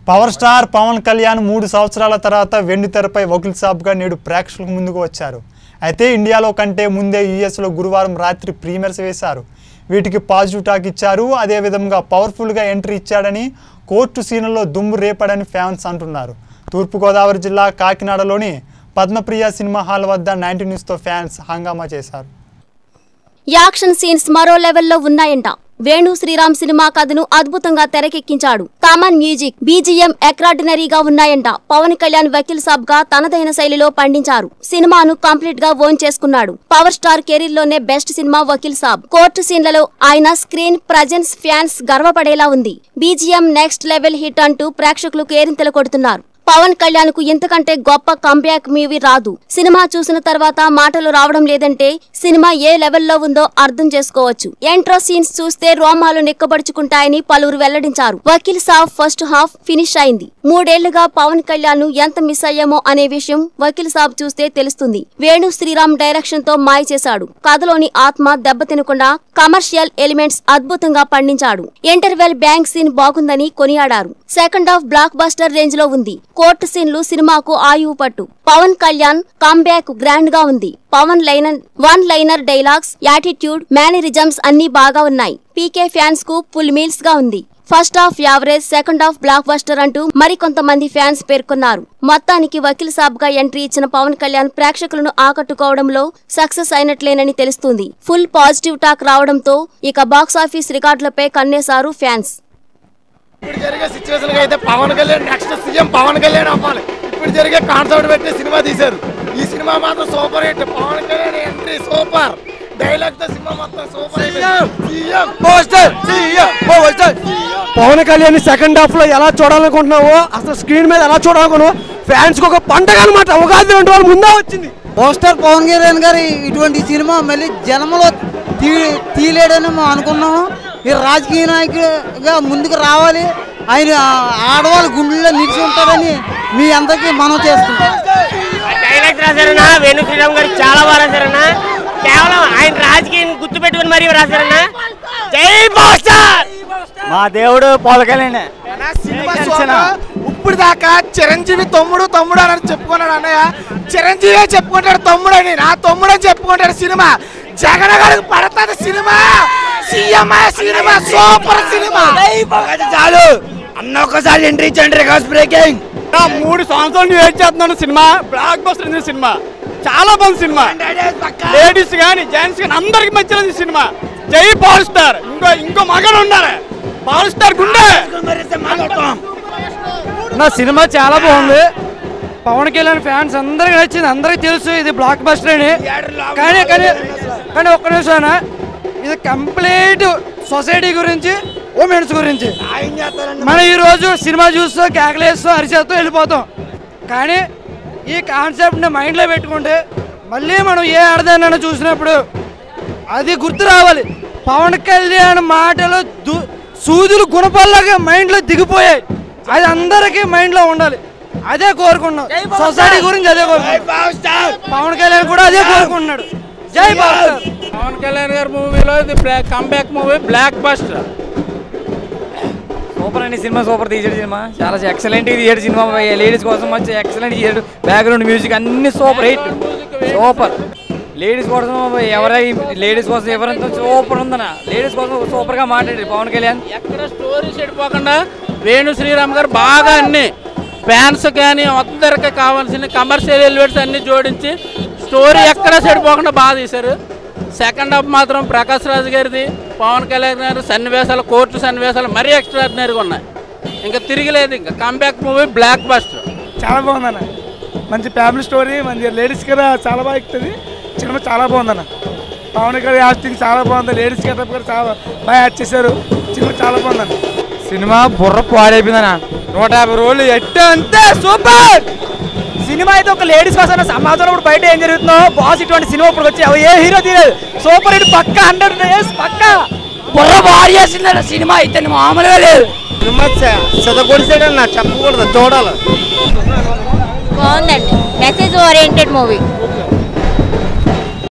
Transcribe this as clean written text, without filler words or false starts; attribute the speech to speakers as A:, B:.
A: Power star Pawan Kalyan 3 సంవత్సరాల తర్వాత వెండి తెరపై వకీల్ సాబ్గా నేడు ప్రేక్షకుల ముందుకు వచ్చారు. అయితే ఇండియాలో కంటే ముందే యూఎస్లో గురువారం రాత్రి ప్రీమియర్స్ వేశారు. వీటికి పాజిటివ్ టాక్ ఇచ్చారు. అదే విధంగా పవర్ఫుల్గా ఎంట్రీ ఇచ్చాడని, కోర్టు సీన్లలో దుమ్ము రేపాడని ఫ్యాన్స్ అంటున్నారు. తూర్పుగోదావరి జిల్లా కాకినాడలోని పద్మప్రియ సినిమా హాల్ వద్ద 90 న్యూస్తో ఫ్యాన్స్ హంగామా చేశారు.
B: యాక్షన్ సీన్స్ మరో లెవెల్లో ఉన్నాయంట. వేణు శ్రీరామ్ సినిమా కథను అద్భుతంగా తెరకెక్కించాడు. తమన్ మ్యూజిక్, బీజీఎం ఎక్స్ట్రాడినరీగా ఉన్నాయంట. పవన్ కళ్యాణ్ వకీల్ సాబ్ గా తనదైన శైలిలో పండించారు. సినిమాను కంప్లీట్ గా ఓన్ చేసుకున్నాడు. పవర్ స్టార్ కెరీర్ లోనే best cinema Vakeel Saab. Court సీన్లలో ఆయన స్క్రీన్ ప్రజెన్స్ ఫ్యాన్స్ గర్వపడేలా ఉంది. బీజీఎం నెక్స్ట్ లెవెల్ హిట్ అంటూ ప్రేక్షకులు కేరింతలు కొడుతున్నారు. పవన్ కళ్యాణ్ కు ఇంతకంటే గొప్ప కంబ్యాక్ మూవీ రాదు. సినిమా చూసిన తర్వాత మాటలు రావడం లేదంటే సినిమా ఏ లెవెల్లో ఉందో అర్థం చేసుకోవచ్చు. ఎంట్రో సీన్స్ చూస్తే రోమాలు నిక్కబడుచుకుంటాయని పలువురు వెల్లడించారు. Vakeel Saab first half finish అయింది. 3 ఏళ్లుగా పవన్ కళ్యాణ్ ఎంత మిస్ అయ్యామో అనే విషయం వకీల్ సాబ్ చూస్తే తెలుస్తుంది. వేణు శ్రీరామ్ డైరెక్షన్ తో మాయ చేశాడు. కథలోని ఆత్మ దెబ్బతినకుండా కమర్షియల్ ఎలిమెంట్స్ అద్భుతంగా పండించాడు. ఇంటర్వెల్ బ్యాంక్ సీన్ బాగుందని కొనియాడారు. Second half block buster లో ఉంది. కోర్టు సీన్లు సినిమాకు ఆయువు పట్టు. పవన్ కళ్యాణ్ కంబ్యాక్ గ్రాండ్ గా ఉంది. Pawan one liner dialogues, attitude, mannerisms అన్ని బాగా ఉన్నాయి. పీకే ఫ్యాన్స్ కు ఫుల్ మీల్స్ గా ఉంది. First half average, second half block buster మరికొంతమంది ఫ్యాన్స్ పేర్కొన్నారు. మొత్తానికి వకీల్ సాబ్ గా ఎంట్రీ ఇచ్చిన పవన్ కళ్యాణ్ ప్రేక్షకులను ఆకట్టుకోవడంలో సక్సెస్ అయినట్లేనని తెలుస్తుంది. ఫుల్ పాజిటివ్ టాక్ రావడంతో ఇక బాక్సాఫీస్ రికార్డులపై కన్నేశారు ఫ్యాన్స్.
C: ఇప్పుడు జరిగే సిచ్యువేషన్ అయితే పవన్ కళ్యాణ్ నెక్స్ట్ సీఎం పవన్ కళ్యాణ్ అవ్వాలి. ఇప్పుడు జరిగే కాన్సెప్ట్ పెట్టి సినిమా తీశారు. ఈ సినిమా మాత్రం super hit. Pawan Kalyan entry super, dialogue తో సినిమా మొత్తం super hit.
D: Pawan Kalyan second half లో ఎలా చూడాలనుకుంటున్నావో, అసలు స్క్రీన్ మీద ఎలా చూడాలనుకున్నావో ఫ్యాన్స్ కి ఒక పండగ అనమాట. ఉగాది 2 రోజుల ముందే వచ్చింది.
E: పోస్టర్ పవన్ కళ్యాణ్ గారి ఇటువంటి సినిమా మళ్ళీ జనంలో తీయలేడని మేము అనుకున్నాము. మీరు రాజకీయ నాయకుడిగా ముందుకు రావాలి, ఆయన ఆడవాళ్ళ గుండెల్లో నిలిచి ఉంటారని మీ అందరికీ మనం చేస్తున్నాం.
F: డైలాగ్ రాశారన్నా, వేణు శ్రీరామ్ గారు చాలా బాగా రాశారన్నా. కేవలం ఆయన రాజకీయం గుర్తు పెట్టుకుని మరీ రాశారన్నా. జై పోస్టర్.
D: మా దేవుడు పవన్ కళ్యాణ్.
C: ఇప్పుడు దాకా చిరంజీవి తమ్ముడు తమ్ముడు అని చెప్పుకున్నాడు అన్నయ్య. చిరంజీవి చెప్పుకుంటాడు తమ్ముడు అని, నా తమ్ముడు అని చెప్పుకుంటాడు. సినిమా జగన్ గారికి పడుతుంది. Cinema CM cinema super cinema.
D: చాలు అన్న ఒకసారి ఎంట్రీ ఇచ్చండి. Records breaking. 3 సంవత్సరాలు వెయిట్ చేస్తున్నాను. సినిమా బ్లాక్ బస్టర్ సినిమా, చాలా బాగుంది సినిమా. లేడీస్ కానీ జెంట్స్ కానీ అందరికి మంచిది సినిమా. జై పవర్ స్టార్. ఇంకో మగడు ఉన్నారు పవర్ స్టార్ గుండె. నా సినిమా చాలా బాగుంది. పవన్ కళ్యాణ్ ఫ్యాన్స్ అందరికి నచ్చింది. అందరికి తెలుసు ఇది బ్లాక్ బస్టర్ అని. కానీ కానీ కానీ ఒక్క నిమిషం, ఇది కంప్లీట్ సొసైటీ గురించి, ఉమెన్స్ గురించి. మనం ఈరోజు సినిమా చూస్తూ కేకలేస్తూ అరిచేస్తూ వెళ్ళిపోతాం. కానీ ఈ కాన్సెప్ట్ని మైండ్లో పెట్టుకుంటే మళ్ళీ మనం ఏ ఆడదాన్ని చూసినప్పుడు అది గుర్తు రావాలి. పవన్ కళ్యాణ్ మాటలు సూదులు గుణపల్లాగా మైండ్లో దిగిపోయాయి. అది అందరికీ మైండ్లో ఉండాలి. అదే కోరుకున్నాం. సొసైటీ గురించి అదే కోరుకున్నాం. పవన్ కళ్యాణ్ కూడా అదే కోరుకుంటున్నాడు. జై పవర్.
G: పవన్ కళ్యాణ్ గారి మూవీలో ఇది comeback movie blockbuster.
H: Super అండి సినిమా. సూపర్ తీసాడు సినిమా. చాలా ఎక్సలెంట్ తీసాడు సినిమా. లేడీస్ కోసం మంచి ఎక్సలెంట్ తీసాడు. బ్యాక్గ్రౌండ్ మ్యూజిక్ అన్ని సూపర్ హిట్. సూపర్. లేడీస్ కోసం లేడీస్ కోసం ఎవరంతా సూపర్ ఉందన్న. లేడీస్ కోసం సూపర్ గా మాట్లాడారు పవన్ కళ్యాణ్.
G: ఎక్కడ స్టోరీ చెడిపోకుండా వేణు శ్రీరామ్ గారు బాగా అన్ని ఫ్యాన్స్ కానీ అందరికి కావాల్సిన కమర్షియల్ ఎలిమెంట్స్ అన్ని జోడించి స్టోరీ ఎక్కడ చెడిపోకుండా బాగా తీశారు. సెకండ్ హాఫ్ మాత్రం ప్రకాష్ రాజ్ గారిది, పవన్ కళ్యాణ్ గారి సన్నివేశాలు, కోర్టు సన్నివేశాలు మరీ ఎక్స్ట్రాడినరీగా ఉన్నాయి. ఇంకా తిరిగిలేదు. ఇంకా కంబ్యాక్ మూవీ బ్లాక్ బస్టర్.
D: చాలా బాగుందన్న. మంచి ఫ్యామిలీ స్టోరీ, మంచి లేడీస్ కదా చాలా బాగా ఎక్కుతుంది. సినిమా చాలా బాగుందన్న. పవన్ కళ్యాణ్ యాక్టింగ్ చాలా బాగుంది. లేడీస్ గెటప్ కూడా చాలా బాగా యాక్ట్ చేశారు. సినిమా చాలా బాగుందన్న.
H: సినిమా బుర్ర పాడైపోయిందన్న. 150 రోజులు ఎట్టు అంతే సూపర్
D: సినిమా అయితే ఒక లేడీస్ కోసం సమాజంలో ఇప్పుడు బయట ఏం జరుగుతుందో బాస్ ఇటువంటి సినిమా ఇప్పుడు వచ్చి ఏ హీరో తీయలేదు. సూపర్ హిట్ పక్క 100 డేస్ పక్క.
H: బుర్ర బాగా చేసిందన్న సినిమా అయితే మామూలుగా లేదు.
C: సినిమా చెప్పకూడదు, చూడాలి.
B: బాగుందండి. Message oriented movie.